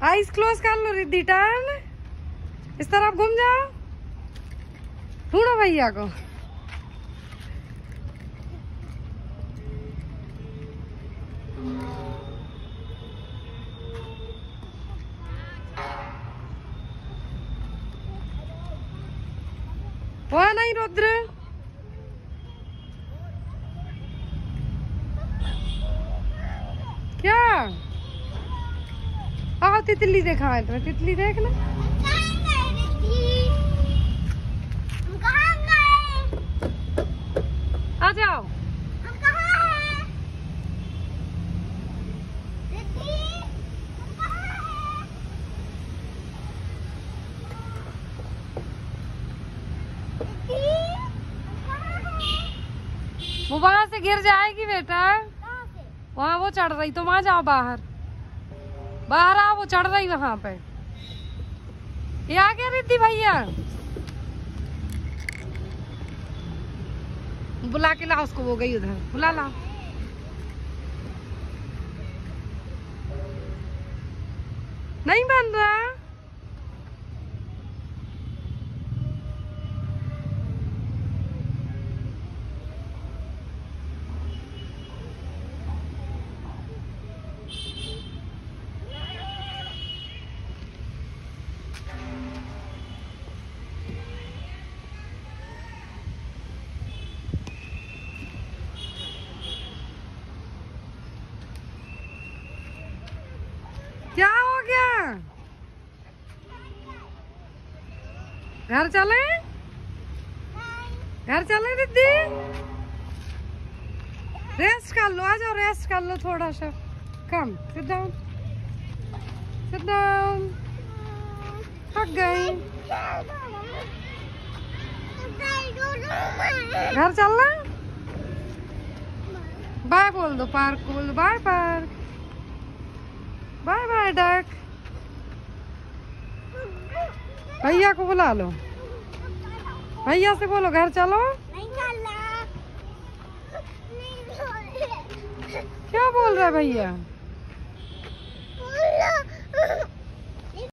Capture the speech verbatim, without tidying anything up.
Eyes close कर लो Riddhi. Turn, इस तरफ घूम जाओ। ढूंढो भैया को। वो नहीं रुद्र। क्या? आओ तितली देखा है तुम्हें। तितली देख ना। आ जाओ। वो वहां से गिर जाएगी बेटा। वहाँ वो चढ़ रही, तो वहां जाओ। बाहर बाहर आओ, वो चढ़ रही वहां पे। ये आ गया रिद्धि भैया। बुला के लाओ उसको। वो गई उधर, बुला लाओ। नहीं बन रहा। क्या हो गया? घर चले? घर चले रिद्धि? रेस्ट कर लो। आ जाओ, रेस्ट कर लो थोड़ा सा। Come, sit down, sit down. थक गई। घर चलना? बाय बोल दो। पार्क बोल दो। Bye park. Bye bye duck. भैया को बुला लो। भैया से बोलो घर चलो। नहीं चलना। क्या बोल रहा है भैया?